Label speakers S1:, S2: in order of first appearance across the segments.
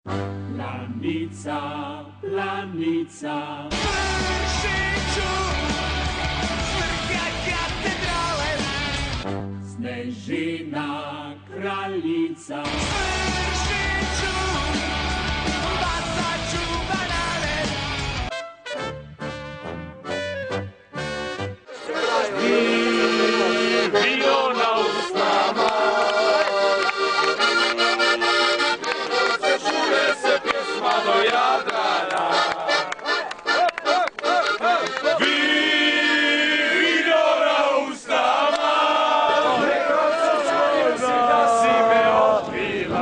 S1: Planica, planica.
S2: Vršiću, svrha katedrale.
S1: Snežina kraljica.
S2: Vršiću, bacat ću banane.
S1: Vino na usnama. Se čuje se pjesma do Jadrana. Vino na usnama. Rekao sam si da si me opila.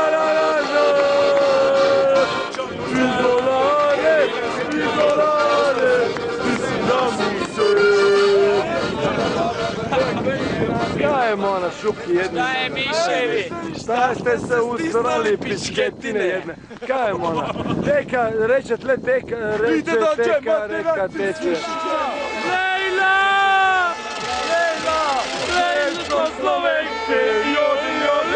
S3: Dajemo na šupki jedne.
S4: Šta je miševi?
S3: Šta ste se usrali pičketine jedne? Kajemo ona. Teka, reče tle teka, reče teka, reka teče.
S4: Lejla! Lejla! Lejla smo Slovenke! Jodi,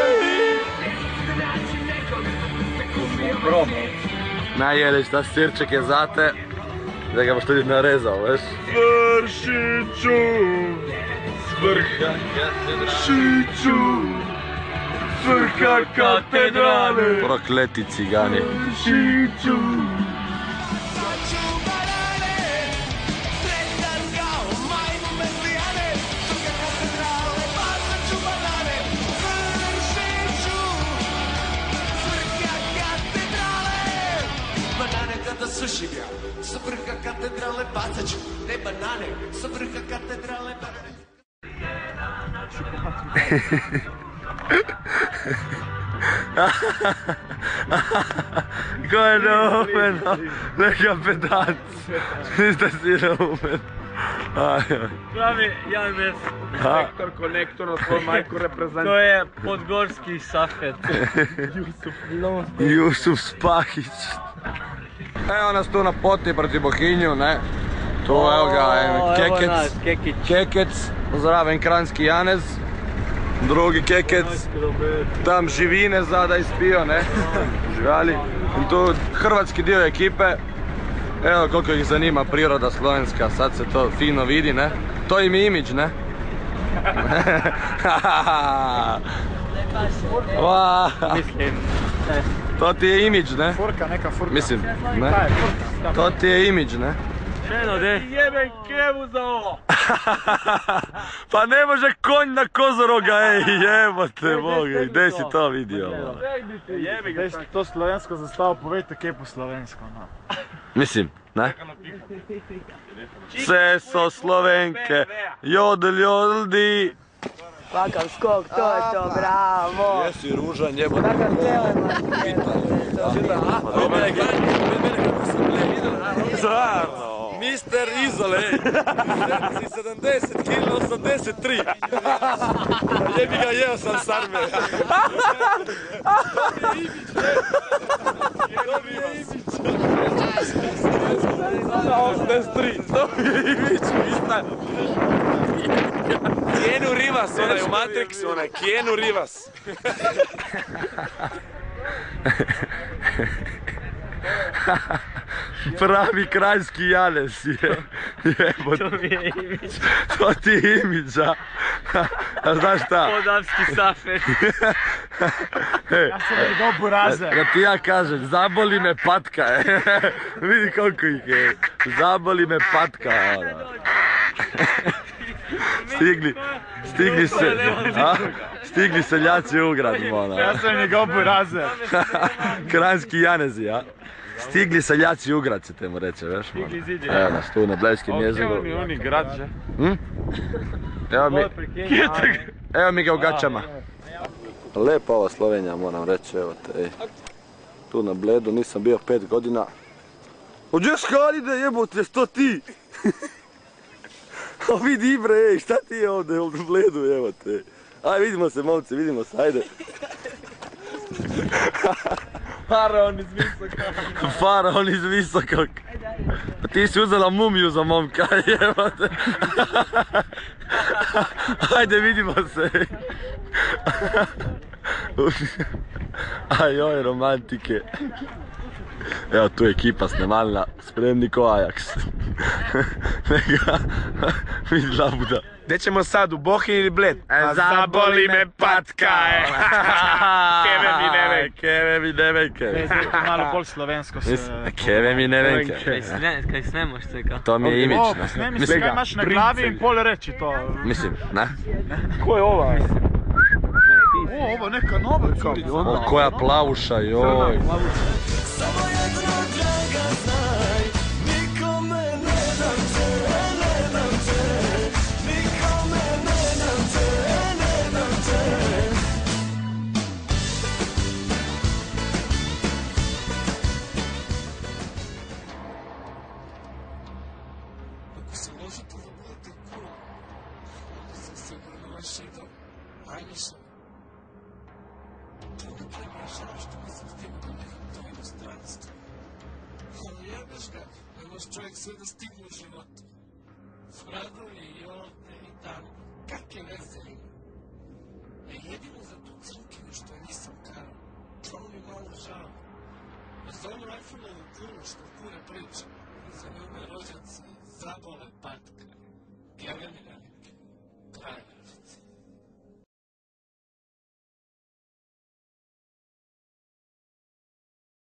S4: jodi!
S3: Najeliš da sirček je zate, da ga boš tudi narezal, veš?
S1: Vršiću, svrha Vršiću, svrha katedrale.
S3: Prokleti cigani.
S1: Vršiću.
S2: Bacat ću banane, sretan kao majmun bez lijane. Svrha katedrale, bacat ću banane. Vršiću, svrha katedrale. Banane kada sušim ja, sa vrha katedrale bacat ću. Ne banane, sa vrha katedrale banane.
S3: Ko je neumeno? Neka pedanc. Niste si neumeno.
S4: Pravi Janez, konektor na tvoju majku reprezentativno. To je podgorski safet.
S3: Jusuf Spahić. Evo nas tu na poti proti Bohinju, ne? Tu evo ga, Kekec, zraven Kranjski Janez, drugi Kekec, tam Živine zada ispio, ne? Živali. I tu hrvatski dio ekipe, evo koliko ih zanima priroda slovenska, sad se to fino vidi, ne? To im je imidž, ne? To ti je imidž, ne?
S4: Furka, neka furka.
S3: Mislim, ne? To ti je imidž, ne?
S4: Šeno, de? Jebem kevu za ovo.
S3: Pa ne može konj na kozoroga, ej, jebote Boga, gdje si to vidio?
S4: Jebi ga. To slovensko zastavo, povejte kepu slovensko.
S3: Mislim, ne? Vse so Slovenke, jodl, jodldi.
S5: Kakav skok, to je to, bravo!
S3: Jesi ružan, jebote.
S5: Kakav telema!
S3: Stvarno! Mister Izole, si 70 kilo, 83. Jebi ga, jeo sam sarme. To mi je imidž. 83, to mi je imidž, ista. Keanu Reeves, onaj u Matrixu, onaj Keanu Reeves. Pravi Kranjski Janez je.
S4: To mi je imidž.
S3: To ti je imidž, a? A znaš šta?
S4: Podavski safet.
S3: Ja
S4: sam mi dobu raze.
S3: Da ti ja kažem, zaboli me patka. Vidi koliko ih je. Zaboli me patka. Stigli seljaci u grad, mona.
S4: Ja sam njegov burazer.
S3: Kranjski Janezi, a? Stigli seljaci u grad, se te mu reče, veš? Evo nas tu na blejskim jeziku.
S4: Oni grad, že?
S3: Evo mi ga u gaćama. Lepa ova Slovenija, moram reći, evo te, ej. Tu na Bledu, nisam bio 5 godina. Gdje Halide, jebote, što ti? O vidi bre, ej, šta ti je ovdje u Bledu, jebote? Aj, vidimo se, momci, vidimo se, ajde.
S4: Faraon iz visokog.
S3: Faraon iz visokog. Pa ti si uzela mumiju za momka, jebote. Ajde, vidimo se. Ajoj, romantike. Evo tu je ekipa snemalna, spremni ko Ajax. Neka, vidi labuda.
S1: Gdje ćemo sad, u Bohinj ili Bled? Zaboli me patka, Keve mi ne venke.
S4: Malo bolj slovensko se...
S3: Keve mi ne venke.
S5: Kaj snemaš se kao?
S3: To mi je imidž.
S4: Snemi se kaj imaš na glavi in pol reči to.
S3: Mislim, ne?
S1: Ko je ova?
S4: Ovo neka nova curi.
S3: O, koja plavuša, joj.
S2: Samo jedno draga znaj, nikome ne dam te, ne dam te, nikome ne dam te, ne dam te. Ako se možete zabaviti kuru, onda sam sigurno vašega najviše. To ne premašava što nisam stigao nekako to inostranstvo. Ali jebeš ga, ne može čovjek sve da stigne u životu. Radovi i ovdje i tamo, kakve veze ima. Jedino za tu crkinu što nisam karo, to mi malo žao. A za onu iPhone-ovu kuru što kura priča, za njome rođaci zabole patka. Keve mi ne